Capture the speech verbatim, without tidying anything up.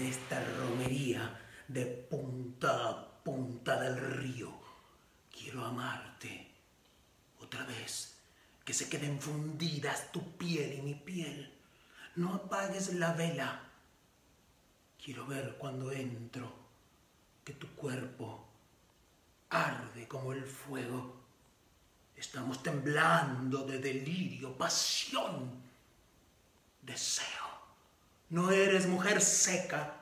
de esta romería de punta a punta del río. Quiero amarte otra vez, que se queden fundidas tu piel y mi piel. No apagues la vela. Quiero ver cuando entro que tu cuerpo arde como el fuego. Estamos temblando de delirio, pasión, deseo. No eres mujer seca,